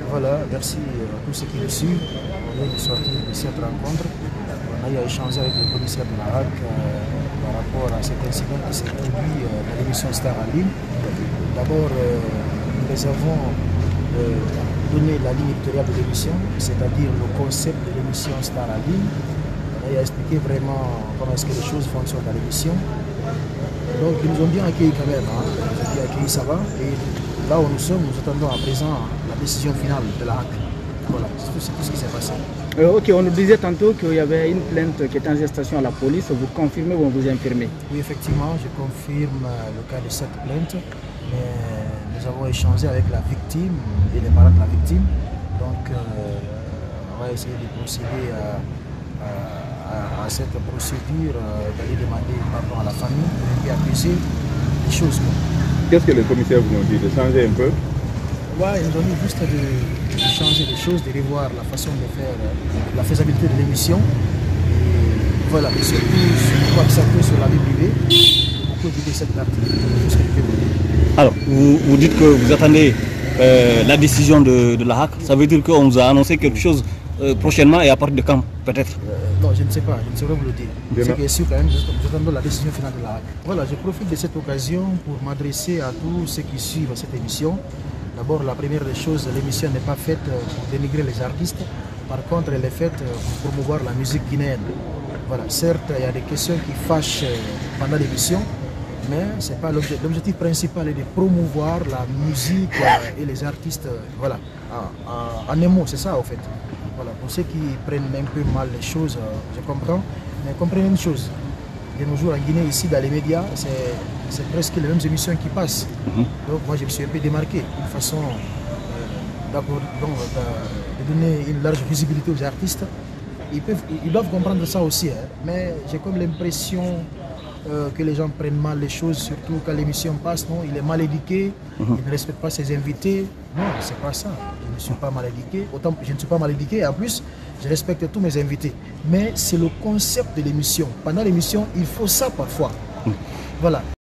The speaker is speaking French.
Voilà, merci à tous ceux qui nous suivent. On vient de sortir de cette rencontre. On a eu à échanger avec le commissaire de la HAC par rapport à cet incident qui s'est produit dans l'émission Star en ligne. D'abord, nous les avons donné la ligne éditoriale de l'émission, c'est-à-dire le concept de l'émission Star en ligne. On a eu à expliquer vraiment comment est-ce que les choses fonctionnent dans l'émission. Donc ils nous ont bien accueillis quand même, hein. Ils nous ont bien accueillis, ça va. Et là où nous sommes, nous attendons à présent la décision finale de la HAC. Voilà, c'est tout ce qui s'est passé. Ok, on nous disait tantôt qu'il y avait une plainte qui était en gestation à la police. Vous confirmez ou vous infirmez? Oui, effectivement, je confirme le cas de cette plainte. Mais nous avons échangé avec la victime et les parents de la victime. Donc, on va essayer de procéder à cette procédure, d'aller demander pardon à la famille et apaiser les choses. Qu'est-ce que les commissaires vous ont dit? De changer un peu? Ouais, ils nous ont dit juste de changer les choses, de revoir la façon de faire, la faisabilité de l'émission. Et voilà, et surtout accentuer sur la vie privée, beaucoup éviter cette partie. Alors, vous dites que vous attendez la décision de la HAC. Ça veut dire qu'on vous a annoncé quelque chose prochainement et à partir de quand, peut-être? Non, je ne sais pas, je ne saurais vous le dire. Ce qui est sûr quand même, nous attendons la décision finale de la HAC. Voilà, je profite de cette occasion pour m'adresser à tous ceux qui suivent cette émission. D'abord, la première des choses, l'émission n'est pas faite pour dénigrer les artistes. Par contre, elle est faite pour promouvoir la musique guinéenne. Voilà, certes, il y a des questions qui fâchent pendant l'émission, mais c'est pas l'objectif. L'objectif principal est de promouvoir la musique et les artistes. Voilà, en un mot, c'est ça, en fait. Voilà, pour ceux qui prennent un peu mal les choses, je comprends, mais comprenez une chose. De nos jours en Guinée, ici, dans les médias, c'est presque les mêmes émissions qui passent. Donc moi, je me suis un peu démarqué, une façon de donner une large visibilité aux artistes. Ils doivent comprendre ça aussi, hein. Mais j'ai comme l'impression que les gens prennent mal les choses, surtout quand l'émission passe. Non, il est mal éduqué, il ne respecte pas ses invités. Non, c'est pas ça. Je ne suis pas mal éduqué. Autant je ne suis pas mal éduqué, et en plus, je respecte tous mes invités. Mais c'est le concept de l'émission. Pendant l'émission, il faut ça parfois. Voilà.